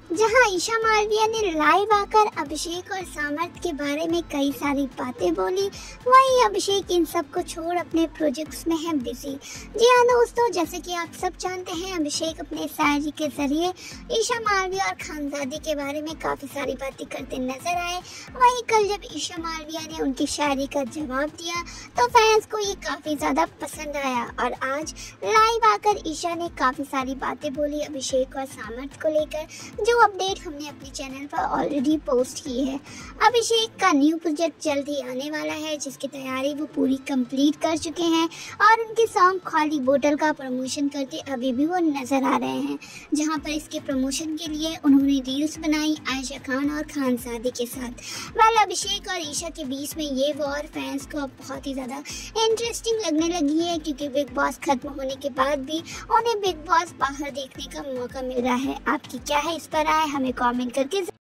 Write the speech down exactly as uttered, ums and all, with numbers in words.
जहां ईशा मालविया ने लाइव आकर अभिषेक और सामर्थ के बारे में कई सारी बातें बोली, वहीं अभिषेक इन सब को छोड़ अपने प्रोजेक्ट्स में है बिजी। जी हाँ दोस्तों, जैसे कि आप सब जानते हैं, अभिषेक अपने शायरी के जरिए ईशा मालविया और खानजादी के बारे में काफी सारी बातें करते नजर आए। वहीं कल जब ईशा मालविया ने उनकी शायरी का जवाब दिया तो फैंस को ये काफी ज्यादा पसंद आया और आज लाइव आकर ईशा ने काफी सारी बातें बोली अभिषेक और सामर्थ को लेकर, जो अपडेट हमने अपने चैनल पर ऑलरेडी पोस्ट की है। अभिषेक का न्यू प्रोजेक्ट जल्द ही आने वाला है, जिसकी तैयारी वो पूरी कंप्लीट कर चुके हैं और उनके सॉन्ग खाली बोतल का प्रमोशन करते अभी भी वो नजर आ रहे हैं, जहां पर इसके प्रमोशन के लिए उन्होंने रील्स बनाई आयशा खान और खानजादी के साथ। वेल अभिषेक और ईशा के बीच में ये वॉर फैंस को बहुत ही ज्यादा इंटरेस्टिंग लगने लगी है, क्योंकि बिग बॉस खत्म होने के बाद भी उन्हें बिग बॉस बाहर देखने का मौका मिल रहा है। आपकी क्या है इस पर राय, हमें कमेंट करके